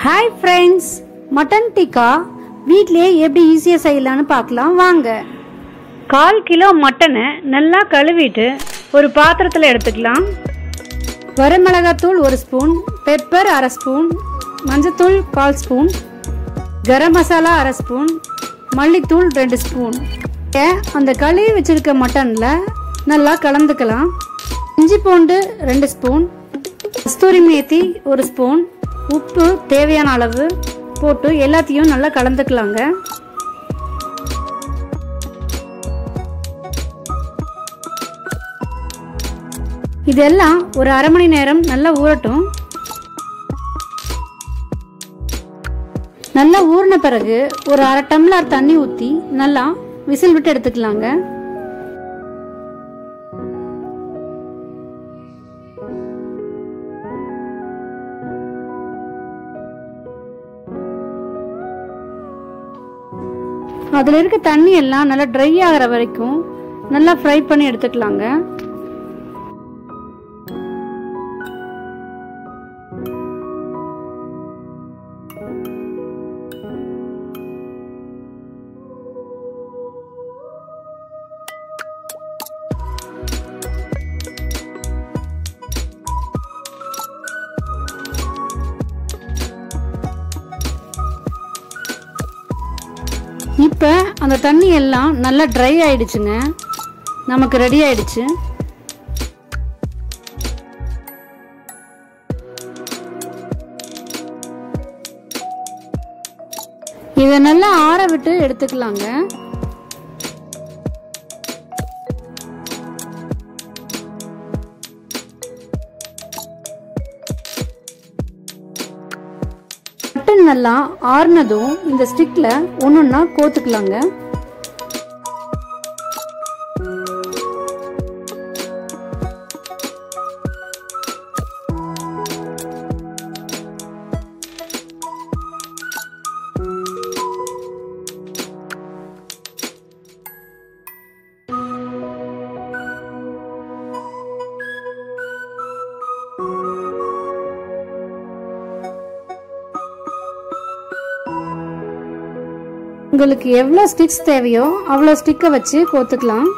Hi friends, mutton tikka வீட்லயே எப்படி ஈஸியா செய்யலாம்னு பார்க்கலாம் வாங்க। 1/4 கிலோ மட்டனை நல்லா கழுவிட்டு ஒரு பாத்திரத்துல எடுத்துக்கலாம்। வரமிளகாய்த்தூள் 1 ஸ்பூன், பெப்பர் 1/2 ஸ்பூன், மஞ்சள்தூள் 1/4 ஸ்பூன், கரம் மசாலா 1/2 ஸ்பூன், மல்லித்தூள் 2 ஸ்பூன்। அந்த கழுவி வச்சிருக்க மட்டன்ல நல்லா கலந்துக்கலாம்। இஞ்சி பூண்டு 2 ஸ்பூன், கஸ்தூரி மேத்தி 1 ஸ்பூன், உப்பு தேவையான அளவு போட்டு எல்லாத்தையும் நல்லா கலந்துக்கலாங்க। இதெல்லாம் ஒரு அரை மணி நேரம் நல்லா ஊறட்டும்। நல்லா ஊறின பிறகு ஒரு அரை டம்ளர் தண்ணி ஊற்றி நல்லா விசில் விட்டு எடுத்துக்கலாங்க। அதில் இருக்க தண்ணி எல்லாம் நல்லா ட்ரை ஆகிற வரைக்கும் நல்லா ஃப்ரை பண்ணி எடுத்துக்கலாங்க। இப்போ அந்த தண்ணி எல்லாம் நல்லா ட்ரை ஆயிடுச்சுங்க, நமக்கு ரெடி ஆயிடுச்சு। இதை நல்லா ஆற விட்டு எடுத்துக்கலாங்க। மட்டன் நல்லா ஆறுனதும் இந்த ஸ்டிக்ல ஒன்னொன்னா கோத்துக்கலாங்க। உங்களுக்கு எவ்வளவு ஸ்டிக்ஸ் தேவையோ அவ்வளவு ஸ்டிக்கை வச்சு கோத்துக்கலாம்।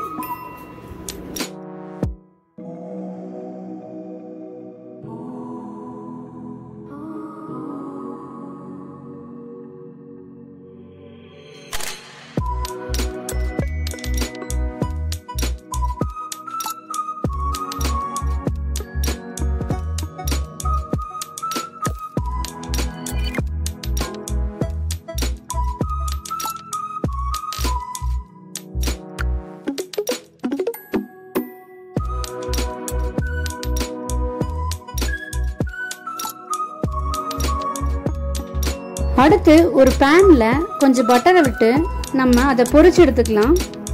அடுத்து ஒரு பேன்ல கொஞ்சம் பட்டரை விட்டு நம்ம அதை பொரிச்சு எடுத்துக்கலாம்।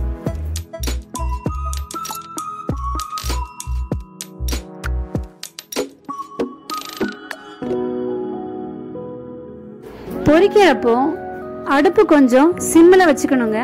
பொரிக்கிறப்போ அடுப்பு கொஞ்சம் சிம்ல வச்சுக்கணுங்க।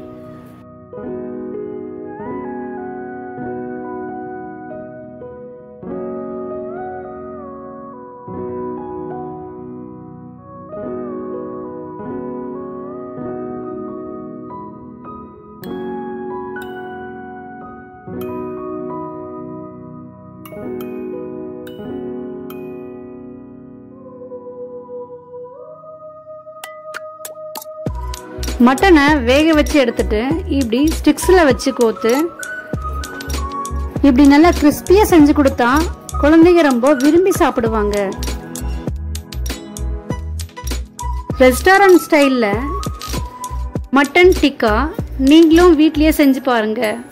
மட்டனை வேக வச்சு எடுத்துட்டு இப்படி ஸ்டிக்ஸ்ல வச்சு கோத்து இப்படி நல்லா கிறிஸ்பியா செஞ்சு கொடுத்தா குழந்தைங்க ரொம்ப விரும்பி சாப்பிடுவாங்க। ரெஸ்டாரண்ட் ஸ்டைல்ல மட்டன் டிக்கா நீங்களும் வீட்லயே செஞ்சு பாருங்க।